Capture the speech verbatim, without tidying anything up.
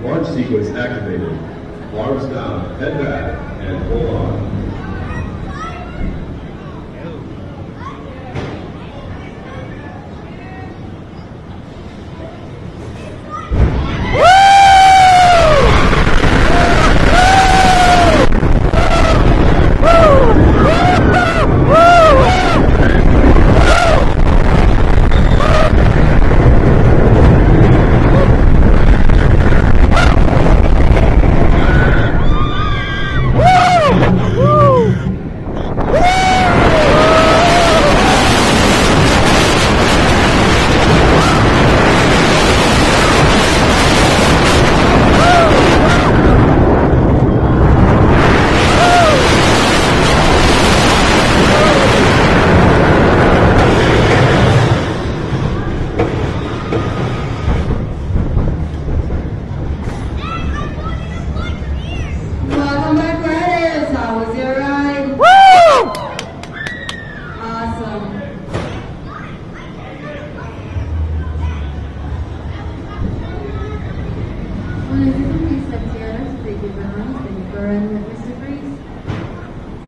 Launch sequence activated. Arms down, head back, and hold on. Well, this is Mister Tierra, thank you very much. Thank you for